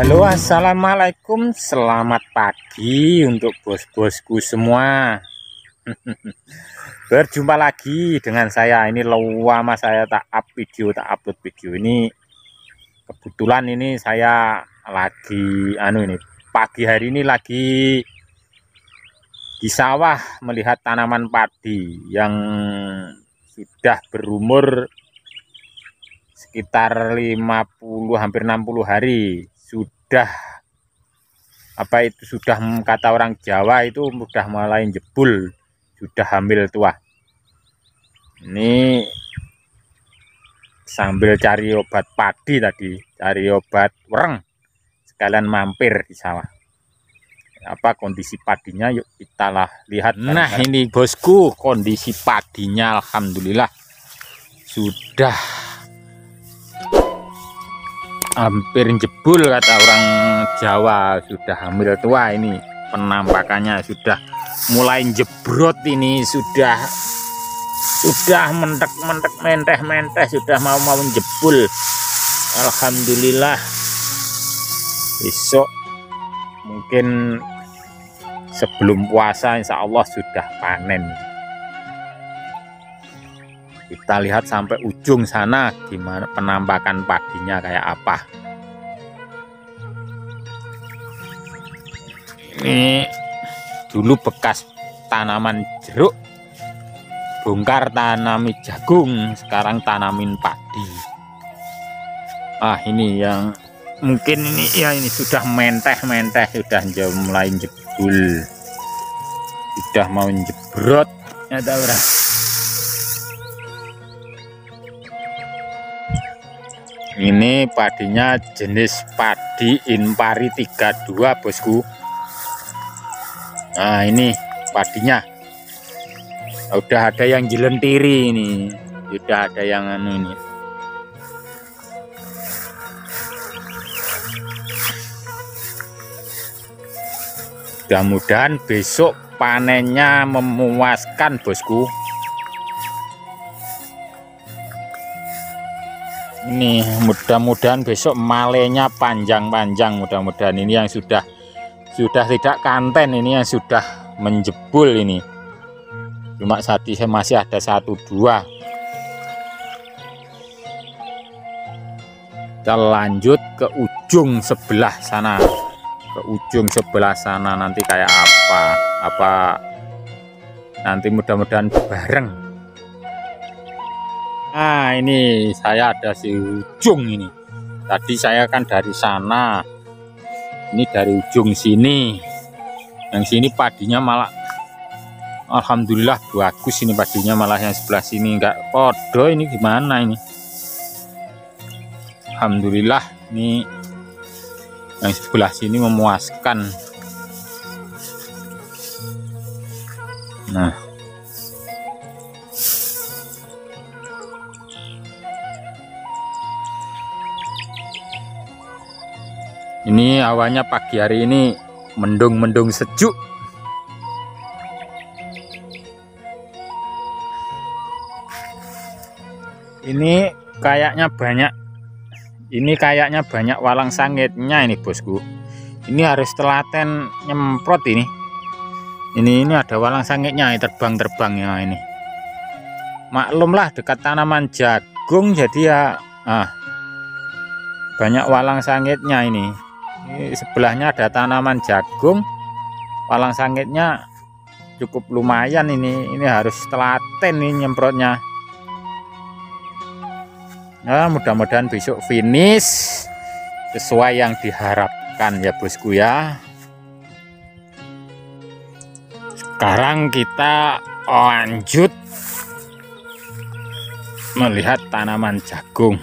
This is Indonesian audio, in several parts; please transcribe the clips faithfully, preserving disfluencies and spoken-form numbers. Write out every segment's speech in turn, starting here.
Halo, assalamualaikum, selamat pagi untuk bos-bosku semua. Berjumpa lagi dengan saya. Ini lama saya tak up video, tak upload video ini. Kebetulan ini saya lagi anu ini pagi hari ini lagi di sawah melihat tanaman padi yang sudah berumur sekitar lima puluh hampir enam puluh hari. Sudah apa itu sudah kata orang Jawa itu sudah mulai jebul, sudah hamil tua. Ini sambil cari obat padi tadi, cari obat wereng, sekalian mampir di sawah. Apa kondisi padinya, yuk kita lah lihat. Nah, ini bosku, kondisi padinya alhamdulillah sudah hampir jebul kata orang Jawa, sudah hamil tua. Ini penampakannya sudah mulai jebrot, ini sudah sudah mentek-mentek, menteh-menteh, sudah mau-mau jebul. Alhamdulillah, besok mungkin sebelum puasa insya Allah sudah panen. Kita lihat sampai ujung sana gimana penampakan padinya kayak apa. Ini dulu bekas tanaman jeruk, bongkar tanami jagung, sekarang tanamin padi. Ah, ini yang mungkin ini ya, ini sudah menteh-menteh, sudah mulai jebul, sudah mau jebrot ya tahu. Ini padinya jenis padi Inpari tiga dua bosku. Nah, ini padinya udah ada yang jelentiri, ini sudah ada yang anu ini. Mudah-mudahan besok panennya memuaskan bosku. Ini mudah-mudahan besok malenya panjang-panjang, mudah-mudahan. Ini yang sudah sudah tidak kanten, ini yang sudah menjebul. Ini cuma saat ini masih ada satu dua. Kita lanjut ke ujung sebelah sana, ke ujung sebelah sana nanti kayak apa apa nanti mudah-mudahan bareng. Nah, ini saya ada di ujung ini. Tadi saya kan dari sana, ini dari ujung sini. Yang sini padinya malah alhamdulillah bagus, ini padinya malah yang sebelah sini enggak podo. Ini gimana ini? Alhamdulillah ini yang sebelah sini memuaskan. Nah, ini awannya pagi hari ini mendung-mendung sejuk. Ini kayaknya banyak, ini kayaknya banyak walang sangitnya ini bosku. Ini harus telaten nyemprot ini. Ini ini ada walang sangitnya, terbang-terbangnya ini. Maklumlah dekat tanaman jagung, jadi ya ah, banyak walang sangitnya ini. Ini sebelahnya ada tanaman jagung, walang sangitnya cukup lumayan ini. Ini harus telaten nih nyemprotnya. Nah, mudah-mudahan besok finish sesuai yang diharapkan ya bosku ya. Sekarang kita lanjut melihat tanaman jagung.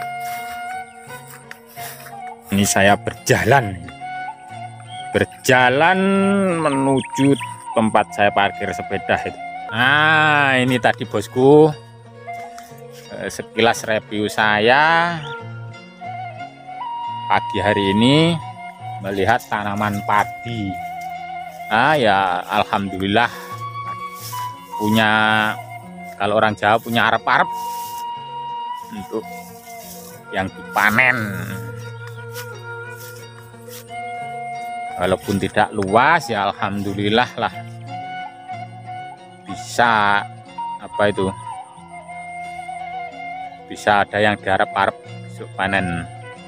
Ini saya berjalan berjalan menuju tempat saya parkir sepeda itu. Nah, ini tadi bosku sekilas review saya pagi hari ini melihat tanaman padi. Ah ya, alhamdulillah punya, kalau orang Jawa punya arep-arep untuk yang dipanen. walaupun tidak luas ya alhamdulillah lah, bisa apa itu, bisa ada yang diharap-harap besok panen.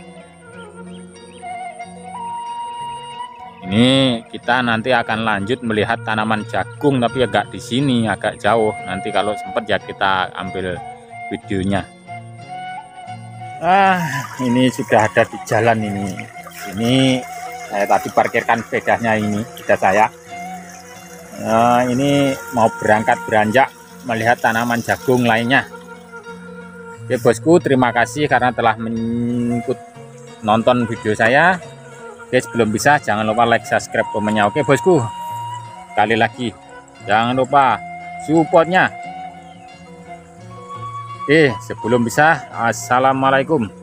Ini kita nanti akan lanjut melihat tanaman jagung, tapi agak di sini agak jauh. Nanti kalau sempat ya kita ambil videonya. Ah, ini sudah ada di jalan ini. Ini saya tadi parkirkan sepedanya ini, sepeda saya. Nah, ini mau berangkat beranjak melihat tanaman jagung lainnya. Oke bosku, terima kasih karena telah mengikut nonton video saya. Oke, sebelum bisa jangan lupa like, subscribe, komennya. Oke bosku, sekali lagi jangan lupa supportnya. Oke, sebelum bisa, assalamualaikum.